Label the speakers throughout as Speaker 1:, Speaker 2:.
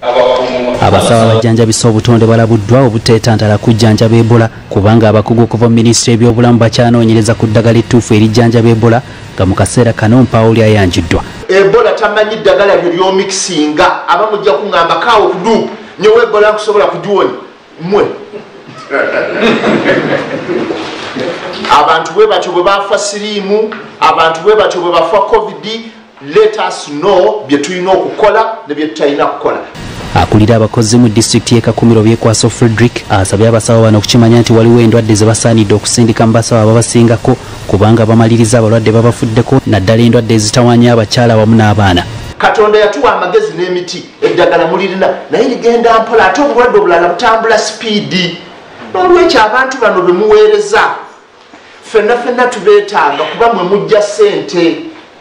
Speaker 1: Abasawo abajjanjabisa obutonde balabuddwa obuteetantala kujjanjaba Ebola kubanga abakugu okuva mu minisitule y'ebyobulamu bakyanoonyereza ku ddagala ettuufu erijjanjaba Ebola nga mu kaseera kano Mpawuli ayanjiddwa.
Speaker 2: Ebola tamanyi ddagala ly'omikisinga abamujja kuŋŋamba kaawo kudu nyowe Ebola nkusobola kugiwonya mmwe. Abantu bwe batyo bwe bafa siriimu, abantu bwe batyo bwe bafa COVID, let us know bye tulina okukola ne bye tutalina kukola.
Speaker 1: Akulira abakozi mu disitulikiti y'e Kakumiro Byekwaso Frederick asabye abasawo bano okukimanya nti waliwo endwadde ze basaanidde okusindika mu basawo ababasingako kubanga bamaliriza abalwadde babafuddeko naddala endwadde ezitawanya abakyala wamu n'abaana.
Speaker 2: Katonda yatuwa amagezi n'emiti eddagala mulirina naye ligenda mpola ate obulwadde obulala butambula sipiidi. N'olwekyo abantu bano be muweereza ffenna tubeetanga kuba mwe mujja ssente.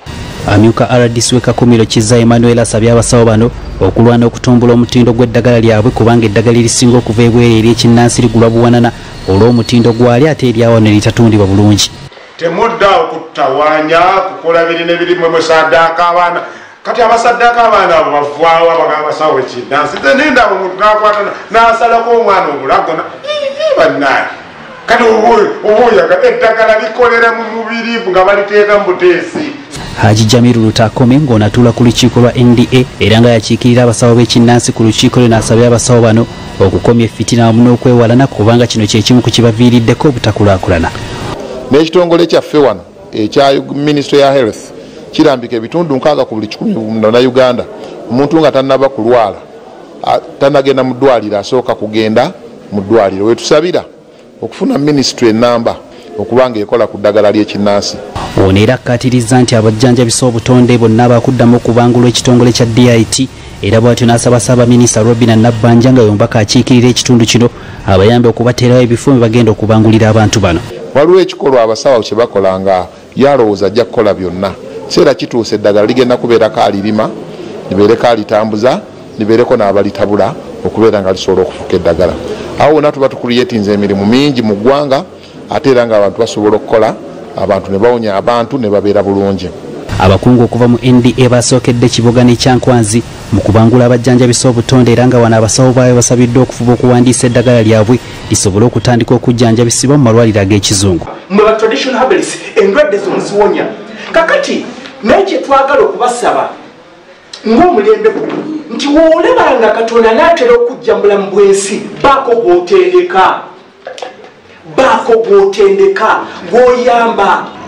Speaker 1: Amyuka RDC w'e Kakumiro Kizza Emmanuel asabye abasawo bano okulwana okutumbula omutindo gw'eddagala lyabwe kubanga eddagala erisinga okuva ebweru ery'ekinnansi ligulwa buwanana olw'omutindo gwali ate eryawo ne litatundibwa bulungi.
Speaker 3: Temudda okutawaanya kukola birine birimu musaddaaka abaana kati abasaddaaka abaana abo bavaawo abagamba abasawo ekinnansi nenda abo omuntu n'akwata n'asalako omwana obulago bannaye kati obuyaga eddagala likolera mu mubiri nga baliteeka mu buteesi.
Speaker 1: Haji Jamiru Lutakome ng'onatuula ku lukiiko lwa NDA era nga yakiikirira abasawo b'ekinnansi ku lukiiko lwe n'asabye abasawo bano okukomya effitina wamu n'okwewalana kubanga kino kye kimu ku kibaviiriddeko obutakulaakulana.
Speaker 4: N'ekitongole kyaffe wano ekya Ministry ya Health kirambika ebitundu 6 ku buli 100 mu Uganda omuntu nga tannaba kulwala tannagenda mu ddwaliro asooka kugenda mu ddwaliro. Wetusabira okufuna ministry enamba okubanga ekola ku ddagala ly'ekinnansi.
Speaker 1: Ono era akkaatiriza nti abajjanjabisa obutonde bonna baakuddamu okubangulwa ekitongole kya DIT era bw'atyo n'asaba Ssaabaminisita Robinah Nabbanja nga yombaka akiikirira ekitundu kino abayambe okubateerawo ebifo bye bagenda okubangulira abantu bano.
Speaker 4: Waliwo ekikolwa abasawo kye bakola nga yalowooza ajja kukola byonna. Kiseera kituuse eddagala ligenda kubeerako alirima, libeereko alitambuza, libeereko n'abalitabula okubeera nga lisobola okufuuka eddagala. Awo wonna tuba tukuliyetinza emirimu mingi mu ggwanga ate era nga abantu basobola okukola abantu ne bawonya abantu ne babeera bulungi.
Speaker 1: Abakungu okuva mu NDA basookedde Kiboga n'Ekyankwanzi mu kubangula abajjanjabisa obutonde era nga wano abasawo baabwe basabiddwa okufuba okuwandiisa eddagala lyabwe lisobole okutandika okujjanjabisibwa mu malwaliro ag'ekizungu.
Speaker 2: Mwe ba traditional herbalists endwadde zomuziwonya kakati naye kye twagala okubasaba ng'omulembe nti woolebanga Katonda n'atera okujja mu bulamu bw'ensi baako gw'otendeka gw'oyamba